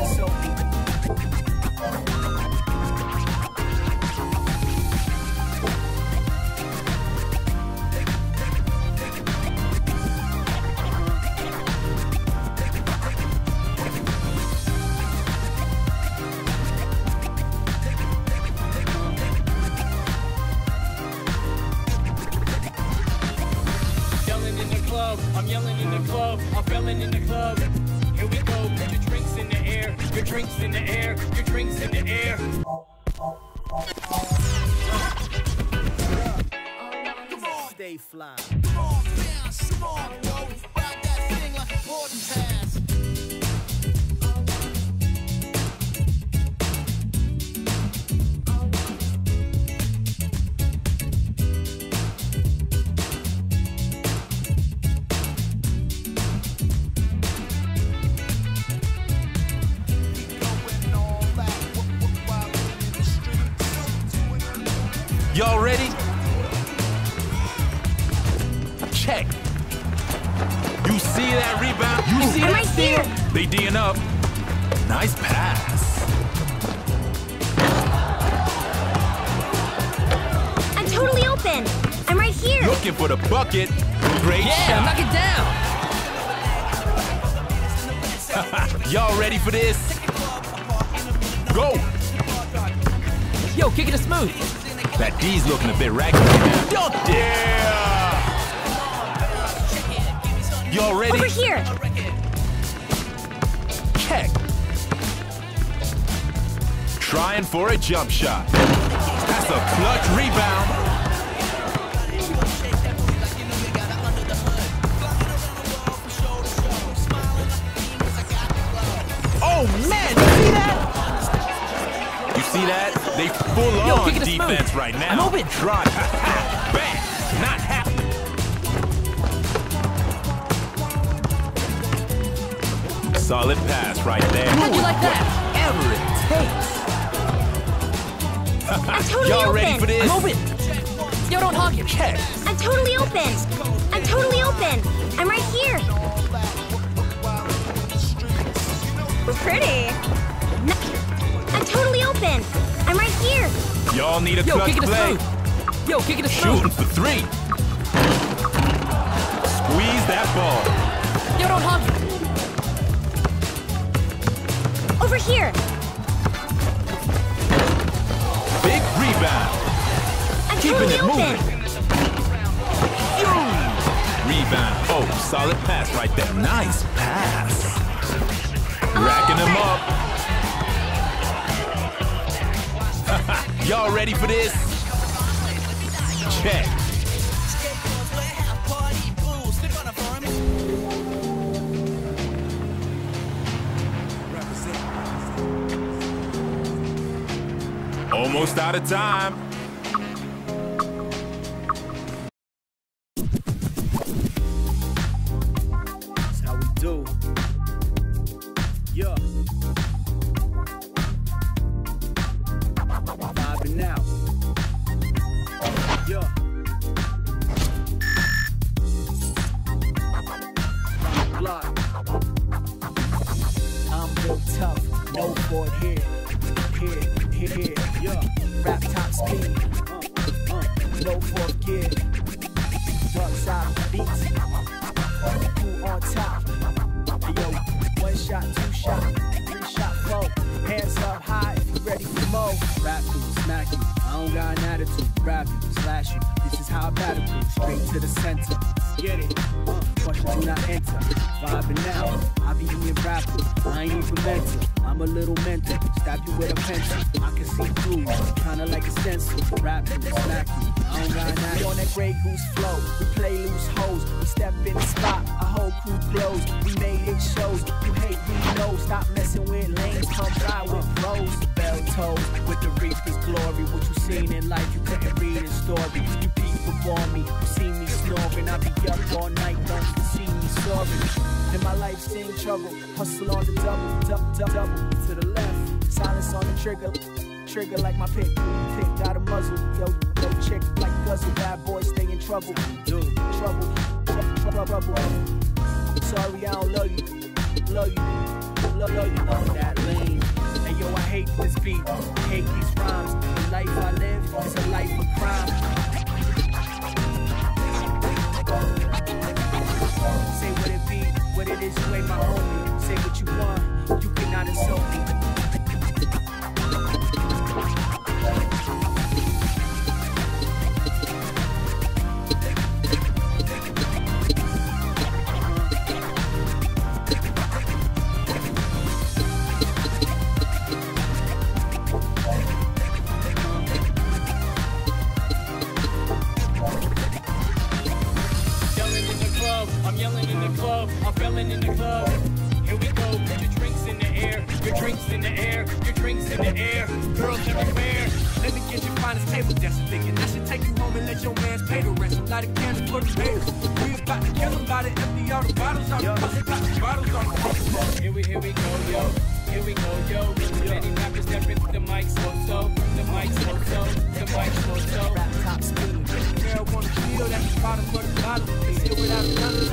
I'm yelling in the club, I'm felling in the club. Here we go, put your drinks in the air, your drinks in the air, your drinks in the air. Stay fly. Come on down, come on, yo. Ride that thing like a boarding pass. Y'all ready? Check. You see that rebound? You see that steal? They D'ing up. Nice pass. I'm totally open. I'm right here. Looking for the bucket. Great shot. Knock it down. Y'all ready for this? Go. Yo, kick it to Smooth. That D's looking a bit raggedy. Yeah! Y'all ready? Over here. Check. Trying for a jump shot. That's a clutch rebound. Oh man, you see that? You see that? They full on defense right now. I'm open. Try. Bam. Not happening. Solid pass right there. How'd you like that? Whatever it takes. I'm totally Y'all open. ready for this? I'm open. Yo, don't hog him. Check. I'm totally open. I'm totally open. I'm right here. We're pretty. No. I'm totally open. I'm right here. Y'all need a Yo, clutch kick it to play. Smooth. Yo, kick it to Smooth. Shooting for three. Squeeze that ball. Yo, don't hog him. Over here. Big rebound. I'm Keeping totally it open. moving. Rebound. Oh, solid pass right there. Nice pass. Racking them up. Y'all ready for this? Check. Almost out of time. That's how we do. Yeah. Vibing out. Yeah. Block. I'm built tough. No board here. Here. Yeah. Rap top speed. No fourth gear. Dark side beats. Who on top? Yo, 1 shot, 2 shot, 3 shot, 4. Hands up high if you ready for more. Rap you, smack you. I don't got an attitude. Grab you, slash you. This is how I battle you. Straight to the center. Get it. Question do not enter. Vibing now. I be doing rapper. I ain't even mental. I'm a little mental. Stab you with a pencil. I can see through you. Kinda like a stencil. Rap you, smack you. I don't got an attitude. On that Grey Goose flow. We play loose hoes. We step in the spot. Our whole crew blows. We made hit shows. You hate me, no. Stop messing with lanes. Come ride with bros. Bell toes with the Reaper's glory. What you seen in life, you couldn't read in story. You people on me. You see me snoring. I be up all night long to see me soaring. In my life, seeing trouble. Hustle on the double to the left. Silence on the trigger like my pick got a muzzle. Yo, chick like guzzle. Bad boy, stay in trouble. Trouble. Sorry, I don't love you. love that lane. Hey yo, I hate this beat, I hate these rhymes. The life I live is a life of crime. Say what it be, what it is, you ain't my homie. Say what you want, you cannot insult me. I'm yelling in the club, I'm felling in the club. Here we go, put your drinks in the air, your drinks in the air, your drinks in the air. Girls everywhere. Let me get your finest table just thinking I should take you home and let your mans pay the rest. Light a candle for the haters. We about to kill them by the empty all the bottles on the got the bottles on the Here we go, yo. Here we go, yo. Many rappers stepping the mic so, the mic so, the mic so. Rap top speed. Girl wanna feel that the bottom of the bottle. Still without a gun.